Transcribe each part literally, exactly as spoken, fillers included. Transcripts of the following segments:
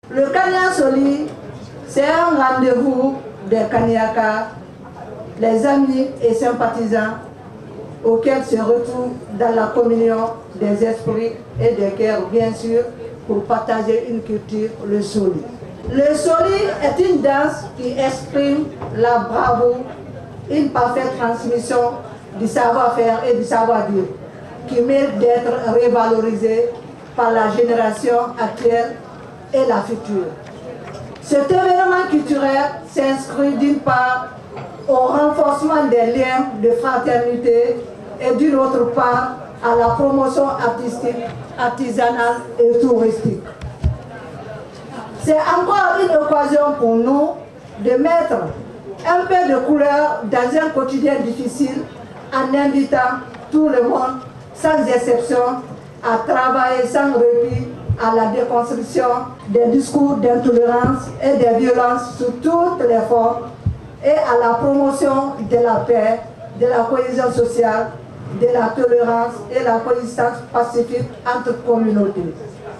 Le Kanya Soli, c'est un rendez-vous des Kanyaka, les amis et sympathisants auxquels se retrouvent dans la communion des esprits et des cœurs, bien sûr, pour partager une culture, le Soli. Le Soli est une danse qui exprime la bravoure, une parfaite transmission du savoir-faire et du savoir-dire, qui mérite d'être révalorisée par la génération actuelle et la future. Cet événement culturel s'inscrit d'une part au renforcement des liens de fraternité et d'une autre part à la promotion artistique, artisanale et touristique. C'est encore une occasion pour nous de mettre un peu de couleur dans un quotidien difficile en invitant tout le monde, sans exception, à travailler sans répit à la déconstruction des discours d'intolérance et de violence sous toutes les formes et à la promotion de la paix, de la cohésion sociale, de la tolérance et la coexistence pacifique entre communautés.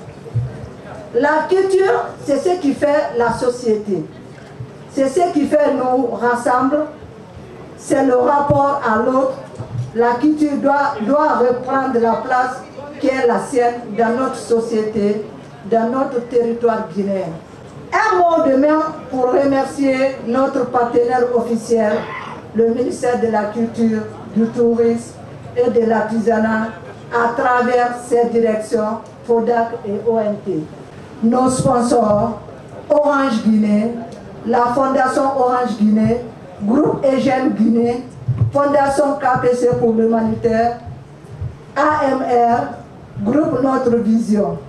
La culture, c'est ce qui fait la société. C'est ce qui fait nous rassemble. C'est le rapport à l'autre. La culture doit, doit reprendre la place qui est la sienne dans notre société, dans notre territoire guinéen. Un mot de même pour remercier notre partenaire officiel, le ministère de la Culture, du Tourisme et de l'Artisanat, à travers ses directions, FODAC et O N T. Nos sponsors, Orange Guinée, la Fondation Orange Guinée, Groupe Egen Guinée, Fondation K P C pour l'humanitaire, A M R, Groupe Notre Vision.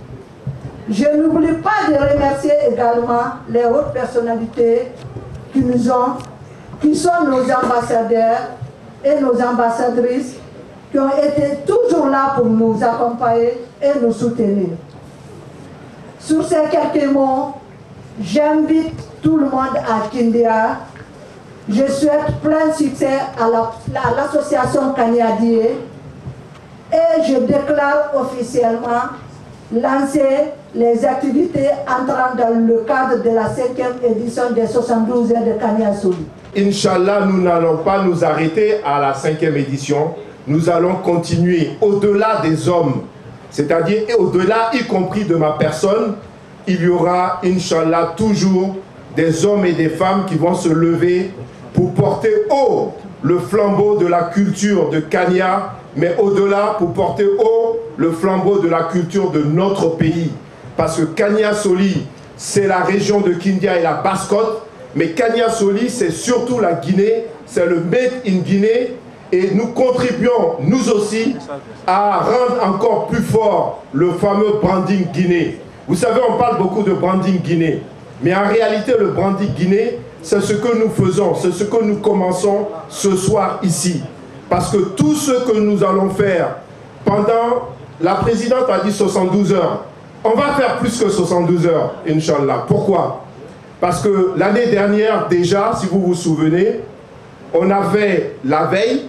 Je n'oublie pas de remercier également les hautes personnalités qui nous ont, qui sont nos ambassadeurs et nos ambassadrices, qui ont été toujours là pour nous accompagner et nous soutenir. Sur ces quelques mots, j'invite tout le monde à Kindia. Je souhaite plein succès à l'association Kanyadie et je déclare officiellement lancer les activités entrant dans le cadre de la cinquième édition des soixante-douze heures de Kanya Soli. Inch'Allah, nous n'allons pas nous arrêter à la cinquième édition. Nous allons continuer au-delà des hommes, c'est-à-dire au-delà, y compris de ma personne. Il y aura, Inch'Allah, toujours des hommes et des femmes qui vont se lever pour porter haut le flambeau de la culture de Kanya, mais au-delà, pour porter haut le flambeau de la culture de notre pays. Parce que Kanya Soli, c'est la région de Kindia et la Basse-Côte, mais Kanya Soli, c'est surtout la Guinée, c'est le Made in Guinée, et nous contribuons, nous aussi, à rendre encore plus fort le fameux branding Guinée. Vous savez, on parle beaucoup de branding Guinée, mais en réalité, le branding Guinée, c'est ce que nous faisons, c'est ce que nous commençons ce soir ici. Parce que tout ce que nous allons faire pendant, la présidente a dit soixante-douze heures, on va faire plus que soixante-douze heures, Inch'Allah. Pourquoi? Parce que l'année dernière, déjà, si vous vous souvenez, on avait la veille,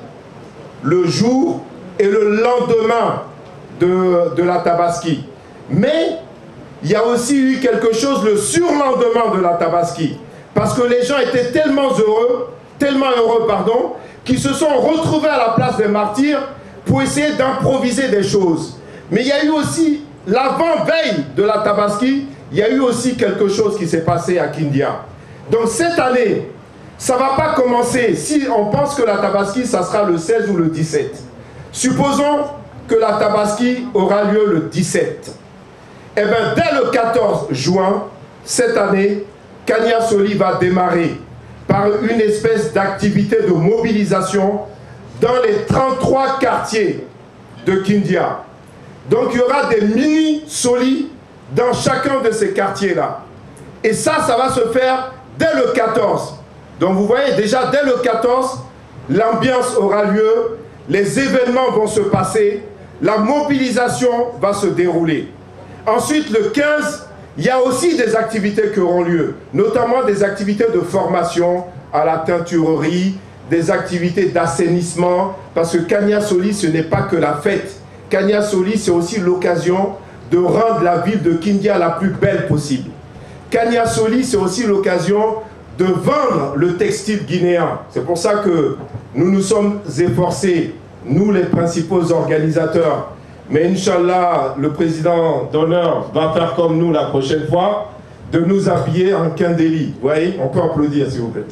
le jour et le lendemain de, de la Tabaski. Mais il y a aussi eu quelque chose le surlendemain de la Tabaski. Parce que les gens étaient tellement heureux, tellement heureux, pardon, qu'ils se sont retrouvés à la place des martyrs pour essayer d'improviser des choses. Mais il y a eu aussi, l'avant-veille de la Tabaski, il y a eu aussi quelque chose qui s'est passé à Kindia. Donc cette année, ça ne va pas commencer, si on pense que la Tabaski, ça sera le seize ou le dix-sept. Supposons que la Tabaski aura lieu le dix-sept. Eh bien, dès le quatorze juin, cette année, Kanya Soli va démarrer par une espèce d'activité de mobilisation dans les trente-trois quartiers de Kindia. Donc il y aura des mini-Soli dans chacun de ces quartiers-là. Et ça, ça va se faire dès le quatorze. Donc vous voyez, déjà dès le quatorze, l'ambiance aura lieu, les événements vont se passer, la mobilisation va se dérouler. Ensuite, le quinze, il y a aussi des activités qui auront lieu, notamment des activités de formation à la teinturerie, des activités d'assainissement, parce que Kanya Soli, ce n'est pas que la fête. Kanya Soli, c'est aussi l'occasion de rendre la ville de Kindia la plus belle possible. Kanyasoli, c'est aussi l'occasion de vendre le textile guinéen. C'est pour ça que nous nous sommes efforcés, nous les principaux organisateurs. Mais Inch'Allah, le président d'honneur va faire comme nous la prochaine fois, de nous habiller en Kindéli. Vous voyez, on peut applaudir s'il vous plaît.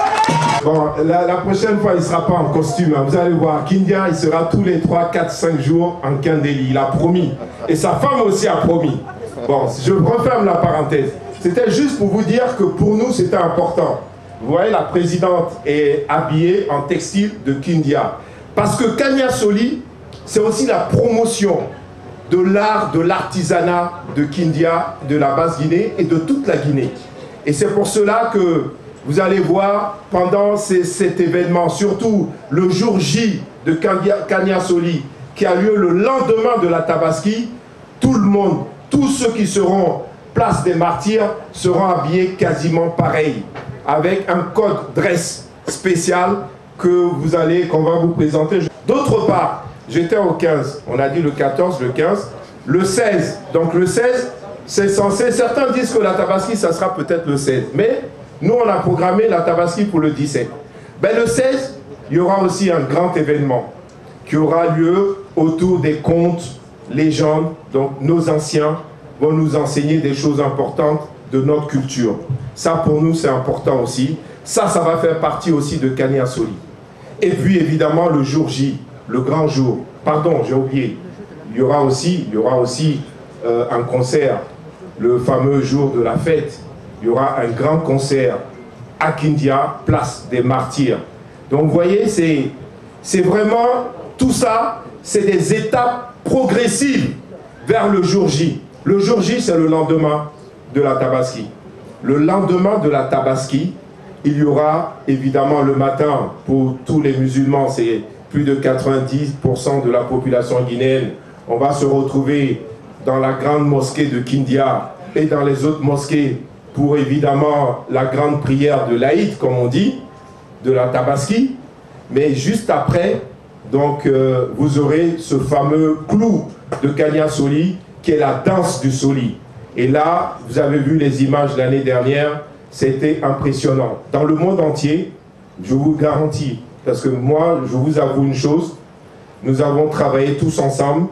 Bon, la, la prochaine fois, il ne sera pas en costume. Hein. Vous allez voir, Kindia, il sera tous les trois, quatre, cinq jours en Kindéli. Il a promis. Et sa femme aussi a promis. Bon, je referme la parenthèse. C'était juste pour vous dire que pour nous, c'était important. Vous voyez, la présidente est habillée en textile de Kindia. Parce que Kanyasoli, c'est aussi la promotion de l'art, de l'artisanat de Kindia, de la Basse-Guinée et de toute la Guinée. Et c'est pour cela que vous allez voir pendant ces, cet événement, surtout le jour J de Kanyasoli, qui a lieu le lendemain de la Tabaski, tout le monde, tous ceux qui seront place des Martyrs seront habillés quasiment pareil, avec un code dress spécial que vous allez, qu'on va vous présenter. D'autre part, j'étais au quinze, on a dit le quatorze, le quinze, le seize, donc le seize, c'est censé, certains disent que la Tabaski, ça sera peut-être le seize, mais nous, on a programmé la Tabaski pour le dix-sept. Ben, le seize, il y aura aussi un grand événement qui aura lieu autour des contes, légendes. Donc, nos anciens vont nous enseigner des choses importantes de notre culture. Ça, pour nous, c'est important aussi. Ça, ça va faire partie aussi de Kanyasoli. Et puis, évidemment, le jour J, le grand jour. Pardon, j'ai oublié. Il y aura aussi, il y aura aussi euh, un concert, le fameux jour de la fête. Il y aura un grand concert à Kindia, place des Martyrs. Donc vous voyez, c'est vraiment tout ça, c'est des étapes progressives vers le jour J. Le jour J, c'est le lendemain de la Tabaski. Le lendemain de la Tabaski, il y aura évidemment le matin, pour tous les musulmans, c'est plus de quatre-vingt-dix pour cent de la population guinéenne. On va se retrouver dans la grande mosquée de Kindia et dans les autres mosquées pour évidemment la grande prière de l'Aïd, comme on dit, de la Tabaski. Mais juste après, donc, euh, vous aurez ce fameux clou de Kanyasoli, qui est la danse du Soli. Et là, vous avez vu les images l'année dernière, c'était impressionnant. Dans le monde entier, je vous garantis, parce que moi, je vous avoue une chose, nous avons travaillé tous ensemble,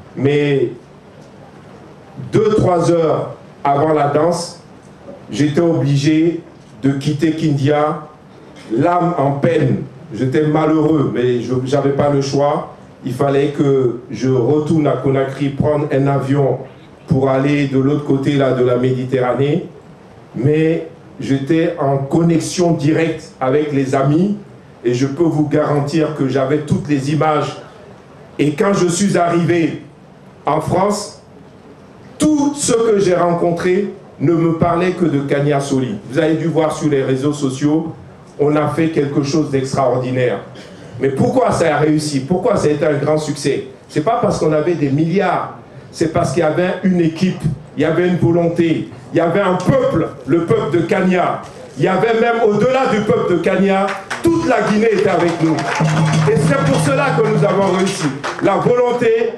mais deux, trois heures avant la danse, j'étais obligé de quitter Kindia, l'âme en peine. J'étais malheureux, mais je n'avais pas le choix. Il fallait que je retourne à Conakry, prendre un avion pour aller de l'autre côté là, de la Méditerranée. Mais j'étais en connexion directe avec les amis et je peux vous garantir que j'avais toutes les images. Et quand je suis arrivé en France, tous ceux que j'ai rencontrés ne me parlaient que de Kanyasoli. Vous avez dû voir sur les réseaux sociaux, on a fait quelque chose d'extraordinaire. Mais pourquoi ça a réussi? Pourquoi ça a été un grand succès? Ce n'est pas parce qu'on avait des milliards, c'est parce qu'il y avait une équipe, il y avait une volonté, il y avait un peuple, le peuple de Kanya. Il y avait même au-delà du peuple de Kanya, toute la Guinée était avec nous. Et c'est pour cela que nous avons réussi. La volonté,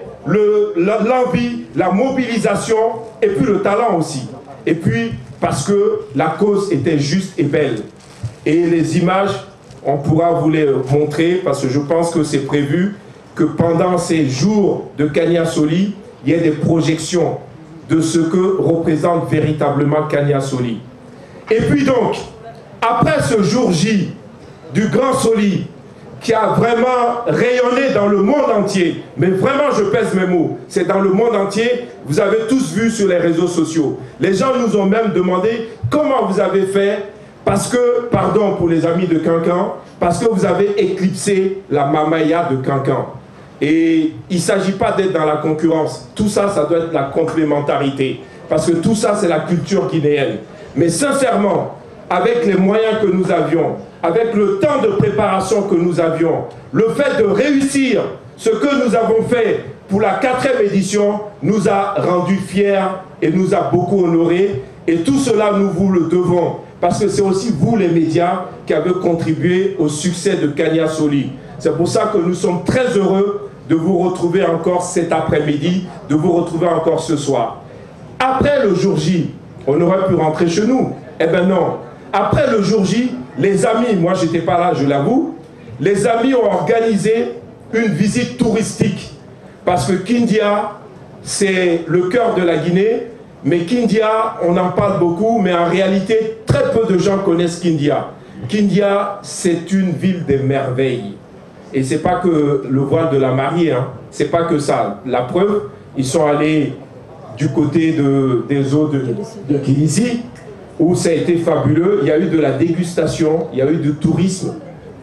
l'envie, la mobilisation et puis le talent aussi. Et puis parce que la cause était juste et belle. Et les images, on pourra vous les montrer parce que je pense que c'est prévu que pendant ces jours de Kanyasoli, il y ait des projections de ce que représente véritablement Kanyasoli. Et puis donc, après ce jour J du Grand Soli, qui a vraiment rayonné dans le monde entier, mais vraiment je pèse mes mots, c'est dans le monde entier, vous avez tous vu sur les réseaux sociaux. Les gens nous ont même demandé comment vous avez fait, parce que, pardon pour les amis de Kankan, parce que vous avez éclipsé la Mamaya de Kankan. Et il ne s'agit pas d'être dans la concurrence, tout ça, ça doit être la complémentarité, parce que tout ça c'est la culture guinéenne. Mais sincèrement, avec les moyens que nous avions, avec le temps de préparation que nous avions, le fait de réussir ce que nous avons fait pour la quatrième édition nous a rendus fiers et nous a beaucoup honorés. Et tout cela, nous vous le devons, parce que c'est aussi vous, les médias, qui avez contribué au succès de Kanyasoli. C'est pour ça que nous sommes très heureux de vous retrouver encore cet après-midi, de vous retrouver encore ce soir. Après le jour J, on aurait pu rentrer chez nous. Eh bien non. Après le jour J, les amis, moi j'étais pas là, je l'avoue, les amis ont organisé une visite touristique. Parce que Kindia, c'est le cœur de la Guinée, mais Kindia, on en parle beaucoup, mais en réalité, très peu de gens connaissent Kindia. Kindia, c'est une ville des merveilles. Et c'est pas que le voile de la mariée, hein. C'est pas que ça. La preuve, ils sont allés du côté de, des eaux de, de Kilisi, où ça a été fabuleux. Il y a eu de la dégustation, il y a eu du tourisme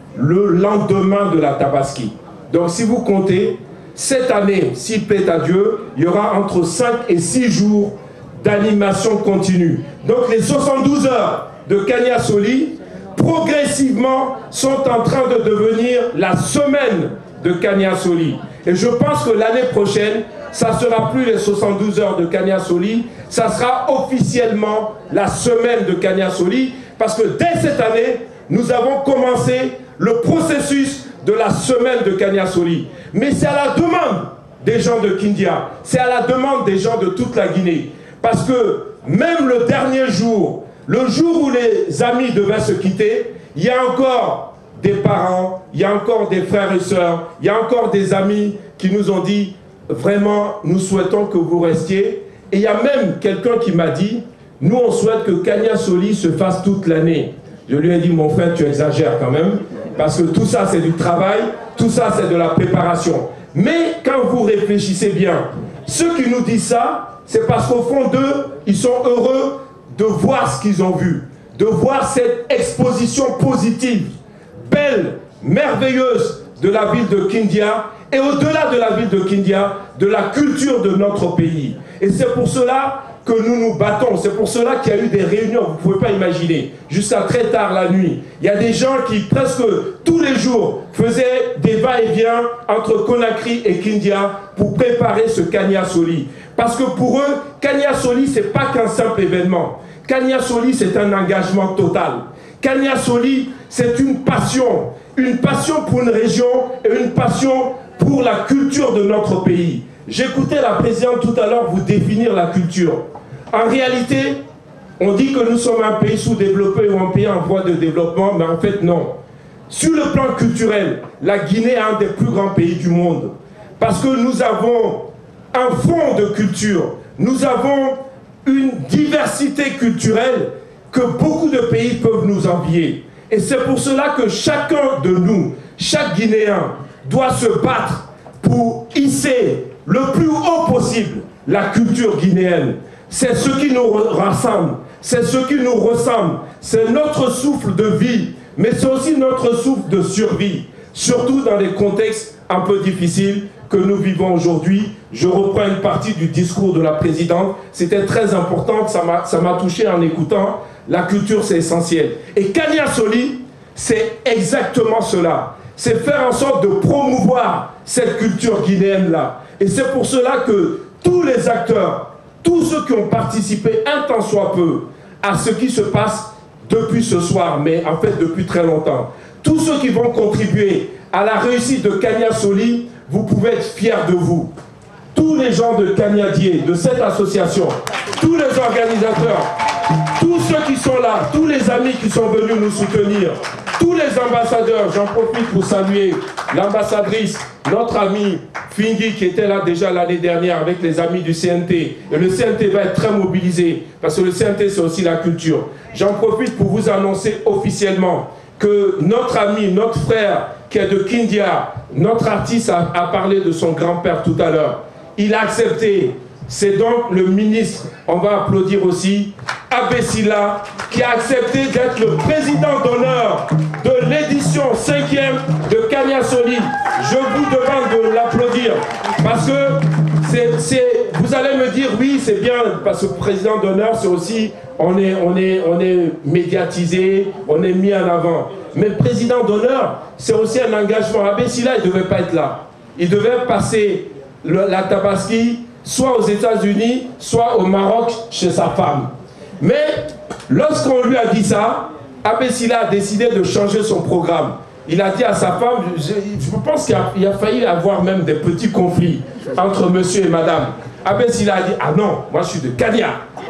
le lendemain de la Tabaski. Donc si vous comptez, cette année, s'il plaît à Dieu, il y aura entre cinq et six jours d'animation continue. Donc les soixante-douze heures de Kanyasoli, progressivement, sont en train de devenir la semaine de Kanyasoli. Et je pense que l'année prochaine, ça ne sera plus les soixante-douze heures de Kanyasoli, ça sera officiellement la semaine de Kanyasoli, parce que dès cette année, nous avons commencé le processus de la semaine de Kanyasoli. Mais c'est à la demande des gens de Kindia, c'est à la demande des gens de toute la Guinée. Parce que même le dernier jour, le jour où les amis devaient se quitter, il y a encore des parents, il y a encore des frères et sœurs, il y a encore des amis qui nous ont dit « Vraiment, nous souhaitons que vous restiez ». Et il y a même quelqu'un qui m'a dit « Nous, on souhaite que Kanyasoli se fasse toute l'année ». Je lui ai dit « Mon frère, tu exagères quand même, parce que tout ça, c'est du travail, tout ça, c'est de la préparation. » Mais quand vous réfléchissez bien, ceux qui nous disent ça, c'est parce qu'au fond d'eux, ils sont heureux de voir ce qu'ils ont vu, de voir cette exposition positive, belle, merveilleuse de la ville de Kindia, et au-delà de la ville de Kindia, de la culture de notre pays. Et c'est pour cela que nous nous battons, c'est pour cela qu'il y a eu des réunions, vous ne pouvez pas imaginer, jusqu'à très tard la nuit. Il y a des gens qui presque tous les jours faisaient des va-et-vient entre Conakry et Kindia pour préparer ce Kanyasoli. Parce que pour eux, Kanyasoli, ce n'est pas qu'un simple événement. Kanyasoli, c'est un engagement total. Kanyasoli, c'est une passion. Une passion pour une région et une passion pour la culture de notre pays. J'écoutais la présidente tout à l'heure vous définir la culture. En réalité, on dit que nous sommes un pays sous-développé ou un pays en voie de développement, mais en fait non. Sur le plan culturel, la Guinée est un des plus grands pays du monde. Parce que nous avons un fond de culture, nous avons une diversité culturelle que beaucoup de pays peuvent nous envier. Et c'est pour cela que chacun de nous, chaque Guinéen, doit se battre pour hisser le plus haut possible la culture guinéenne. C'est ce qui nous rassemble, c'est ce qui nous ressemble, c'est notre souffle de vie, mais c'est aussi notre souffle de survie, surtout dans les contextes un peu difficiles que nous vivons aujourd'hui. Je reprends une partie du discours de la présidente, c'était très important, ça m'a touché en écoutant. La culture, c'est essentiel. Et Kanyasoli, c'est exactement cela. C'est faire en sorte de promouvoir cette culture guinéenne-là. Et c'est pour cela que tous les acteurs, tous ceux qui ont participé un tant soit peu à ce qui se passe depuis ce soir, mais en fait depuis très longtemps, tous ceux qui vont contribuer à la réussite de Kanyasoli, vous pouvez être fiers de vous. Tous les gens de Kanyadié, de cette association, tous les organisateurs, tous ceux qui sont là, tous les amis qui sont venus nous soutenir, tous les ambassadeurs, j'en profite pour saluer l'ambassadrice, notre amie Fingi qui était là déjà l'année dernière avec les amis du C N T. Et le C N T va être très mobilisé parce que le C N T c'est aussi la culture. J'en profite pour vous annoncer officiellement que notre ami, notre frère qui est de Kindia, notre artiste a, a parlé de son grand-père tout à l'heure. Il a accepté. C'est donc le ministre, on va applaudir aussi, Abessila, qui a accepté d'être le président d'honneur de l'édition cinquième de Kanyasoli. Je vous demande de l'applaudir parce que c'est, c'est, vous allez me dire oui, c'est bien parce que président d'honneur, c'est aussi, on est, on, est, on est médiatisé, on est mis en avant. Mais le président d'honneur, c'est aussi un engagement. Abessila, il ne devait pas être là. Il devait passer le, la Tabaski soit aux États-Unis, soit au Maroc, chez sa femme. Mais lorsqu'on lui a dit ça, Abessila a décidé de changer son programme. Il a dit à sa femme, je, je pense qu'il a, il a failli avoir même des petits conflits entre monsieur et madame. Abessila a dit, ah non, moi je suis de Kanya.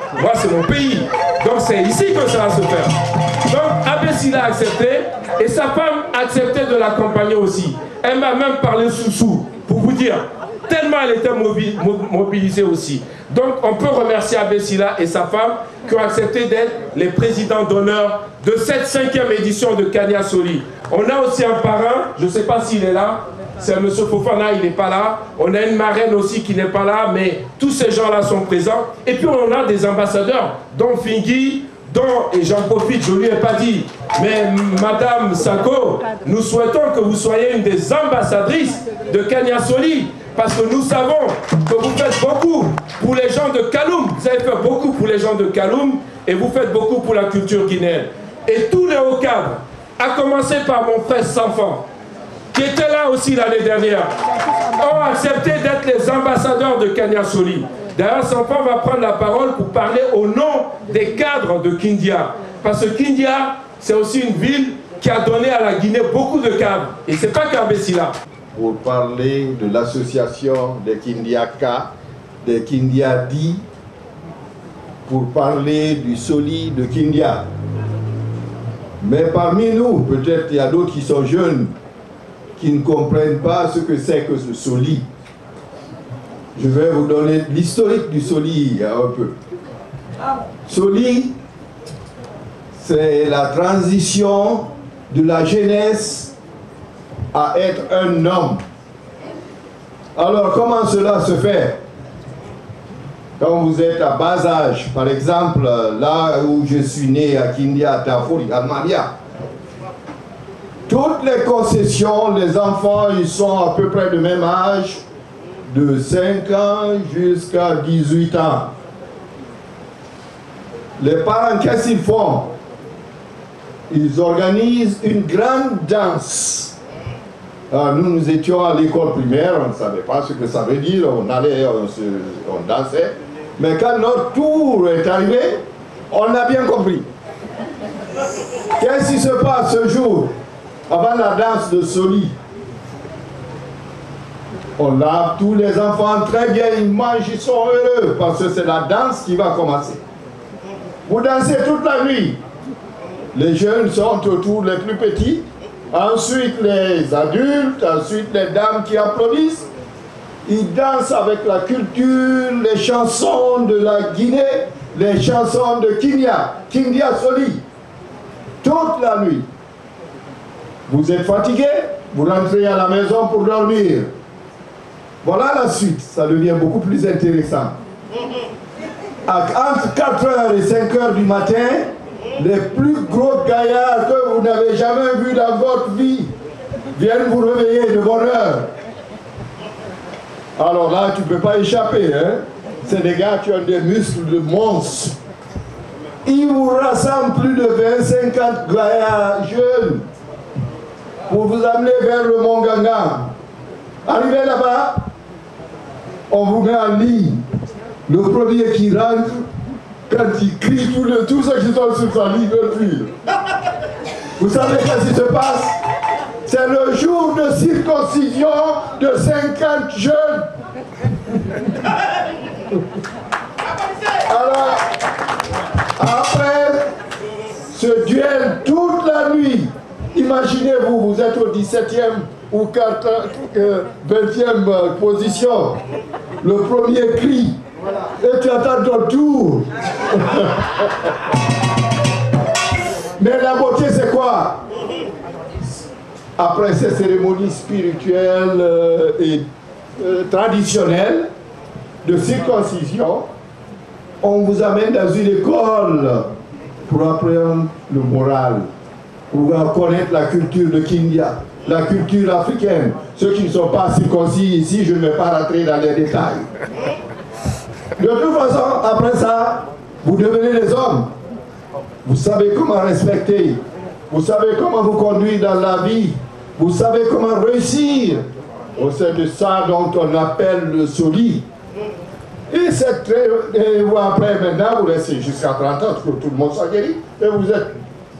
Moi, c'est mon pays. Donc, c'est ici que ça va se faire. Donc, Abbé Sylla a accepté et sa femme a accepté de l'accompagner aussi. Elle m'a même parlé sous-sous, pour vous dire, tellement elle était mobilisée aussi. Donc, on peut remercier Abbé Sylla et sa femme qui ont accepté d'être les présidents d'honneur de cette cinquième édition de Kanya Soli. On a aussi un parrain, je ne sais pas s'il est là, c'est M. Fofana, il n'est pas là. On a une marraine aussi qui n'est pas là, mais tous ces gens-là sont présents. Et puis on a des ambassadeurs, dont Fingui, dont, et j'en profite, je ne lui ai pas dit, mais Madame Sako, nous souhaitons que vous soyez une des ambassadrices de Kanya Soli, parce que nous savons que vous faites beaucoup pour les gens de Kaloum. Vous avez fait beaucoup pour les gens de Kaloum, et vous faites beaucoup pour la culture guinéenne. Et tous les hauts cadres, à commencer par mon frère Sanfan, qui était là aussi l'année dernière, ont accepté d'être les ambassadeurs de Kanya Soli. D'ailleurs, Sanfan va prendre la parole pour parler au nom des cadres de Kindia. Parce que Kindia, c'est aussi une ville qui a donné à la Guinée beaucoup de cadres. Et ce n'est pas qu'Abbé Sylla. Pour parler de l'association des Kindiaka, des Kindiadi, pour parler du Soli de Kindia. Mais parmi nous, peut-être il y a d'autres qui sont jeunes, qui ne comprennent pas ce que c'est que ce Soli. Je vais vous donner l'historique du Soli un peu. Soli, c'est la transition de la jeunesse à être un homme. Alors, comment cela se fait? Quand vous êtes à bas âge, par exemple, là où je suis né à Kindia, Tafouri, Almaria, toutes les concessions, les enfants, ils sont à peu près du même âge, de cinq ans jusqu'à dix-huit ans. Les parents, qu'est-ce qu'ils font? Ils organisent une grande danse. Alors, nous, nous étions à l'école primaire, on ne savait pas ce que ça veut dire, on allait, on, se, on dansait. Mais quand notre tour est arrivé, on a bien compris. Qu'est-ce qui se passe ce jour, avant la danse de Soli? On lave tous les enfants très bien, ils mangent, ils sont heureux, parce que c'est la danse qui va commencer. Vous dansez toute la nuit. Les jeunes sont autour, les plus petits. Ensuite les adultes, ensuite les dames qui applaudissent. Ils dansent avec la culture, les chansons de la Guinée, les chansons de Kindia, Kindia Soli. Toute la nuit. Vous êtes fatigué, vous rentrez à la maison pour dormir. Voilà la suite, ça devient beaucoup plus intéressant. Entre quatre heures et cinq heures du matin, les plus gros gaillards que vous n'avez jamais vus dans votre vie viennent vous réveiller de bonne heure. Alors là, tu ne peux pas échapper. Hein? C'est des gars qui ont des muscles de monstres. Ils vous rassemblent plus de vingt à cinquante gaillards jeunes pour vous amener vers le Mont Ganga. Arrivé là-bas, on vous met en ligne. Le premier qui rentre, quand il crie, tous, les, tous ceux qui sont sur sa ligne veulent fuir. Vous savez qu'est-ce qui se passe? C'est le jour de circoncision de cinquante jeunes. Alors, après ce duel toute la nuit, imaginez-vous, vous êtes au dix-septième ou vingtième position. Le premier cri, et tu attends ton tour. Mais la beauté, c'est quoi? Après ces cérémonies spirituelles euh, et euh, traditionnelles de circoncision, on vous amène dans une école pour apprendre le moral, pour connaître la culture de Kindia, la culture africaine. Ceux qui ne sont pas circoncis ici, je ne vais pas rentrer dans les détails. De toute façon, après ça, vous devenez des hommes. Vous savez comment respecter. Vous savez comment vous conduire dans la vie. Vous savez comment réussir. C'est de ça dont on appelle le Soli. Et c'est très... Et vous, après, maintenant, vous restez jusqu'à trente ans, que tout le monde soit guéri. Et vous êtes...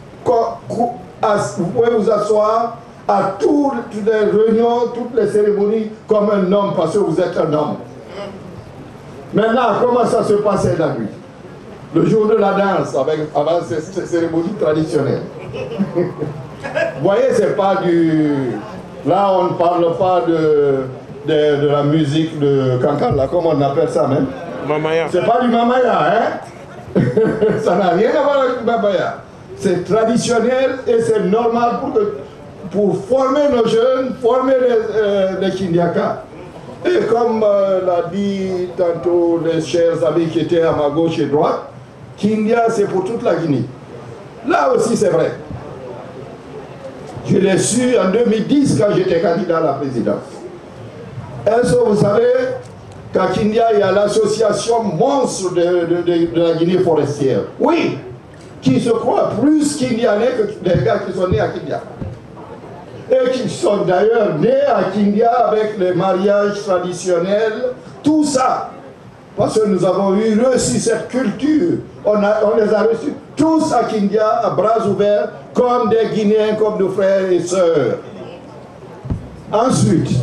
Vous pouvez vous asseoir à toutes les réunions, toutes les cérémonies, comme un homme, parce que vous êtes un homme. Maintenant, comment ça se passait la nuit? le jour de la danse, avec, avant ces, ces cérémonies traditionnelles. Vous voyez, c'est pas du... Là, on ne parle pas de, de, de la musique de Kankan, là, comment on appelle ça même? Mamaya. C'est pas du Mamaya, hein? Ça n'a rien à voir avec le Mamaya. C'est traditionnel et c'est normal pour, que, pour former nos jeunes, former les, euh, les Kindiaka. Et comme euh, l'a dit tantôt les chers amis qui étaient à ma gauche et droite, Kindia c'est pour toute la Guinée. Là aussi c'est vrai. Je l'ai su en deux mille dix quand j'étais candidat à la présidence. Est-ce que vous savez qu'à Kindia il y a l'association monstre de, de, de, de la Guinée forestière? Oui, qui se croient plus Kindianais que les gars qui sont nés à Kindia. Et qui sont d'ailleurs nés à Kindia avec les mariages traditionnels, tout ça. Parce que nous avons eu reçu cette culture. On, a, on les a reçus tous à Kindia, à bras ouverts, comme des Guinéens, comme nos frères et sœurs. Ensuite,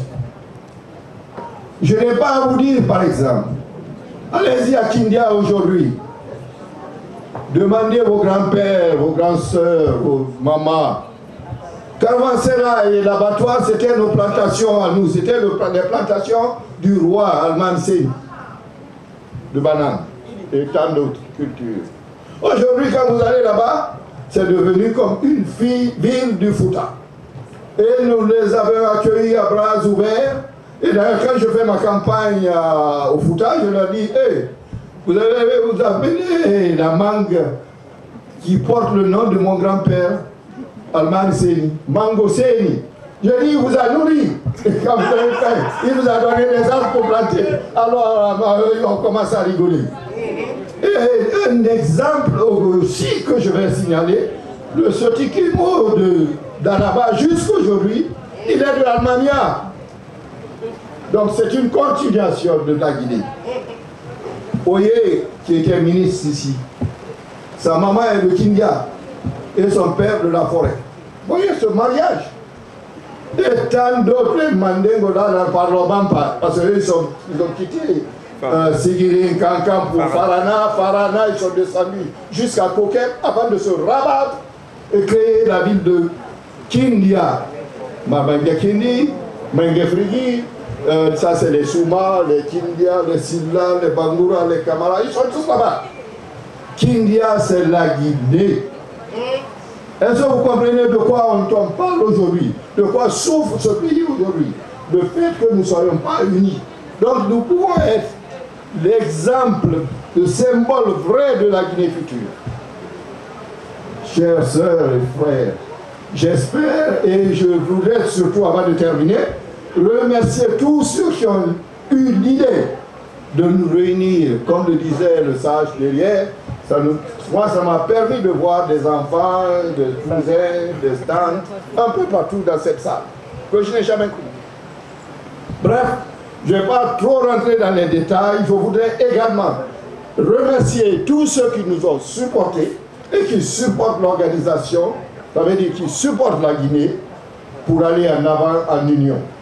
je n'ai pas à vous dire, par exemple, allez-y à Kindia aujourd'hui. Demandez vos grands-pères, vos grands-sœurs, vos mamans. Caravansérail et l'abattoir, c'était nos plantations à nous. C'était le, les plantations du roi Alman Seyni, de bananes et tant d'autres cultures. Aujourd'hui, quand vous allez là-bas, c'est devenu comme une fille, ville du Fouta. Et nous les avons accueillis à bras ouverts. Et d'ailleurs, quand je fais ma campagne à, au Fouta, je leur dis, hey, vous avez vous appelez la mangue qui porte le nom de mon grand-père, Alman Seyni, Mango Seyni. Je dis, il vous a nourri. Comme il vous a donné des arbres pour planter. Alors, on commence à rigoler. Et un exemple aussi que je vais signaler, le Sotikimo d'Anaba jusqu'aujourd'hui, il est de l'Almania. Donc c'est une continuation de la Guinée. Oye, qui était ministre ici, sa maman est de Kindia et son père de la forêt. Vous voyez ce mariage. Et tant d'autres, les Mandingo là, ne parlent pas, parce qu'ils ils ont quitté euh, Sigiri, Kankan pour Farana. Farana, ils sont descendus jusqu'à Koket avant de se rabattre et créer la ville de Kindia. Mabanga Kindi, Menge Frigi, euh, ça c'est les Souma, les Kindia, les Silla, les Bangoura, les Kamara, ils sont tous là-bas. Kindia, c'est la Guinée. Est-ce que vous comprenez de quoi on, on parle aujourd'hui? De quoi souffre ce pays aujourd'hui? Le fait que nous ne soyons pas unis. Donc nous pouvons être l'exemple, le symbole vrai de la Guinée future. Chères sœurs et frères, j'espère et je voudrais surtout, avant de terminer, remercier tous ceux qui ont eu l'idée de nous réunir, comme le disait le sage derrière. Ça nous, moi, ça m'a permis de voir des enfants, des cousins, des tantes, un peu partout dans cette salle, que je n'ai jamais connu. Bref, je ne vais pas trop rentrer dans les détails. Je voudrais également remercier tous ceux qui nous ont supportés et qui supportent l'organisation, ça veut dire qui supportent la Guinée pour aller en avant en union.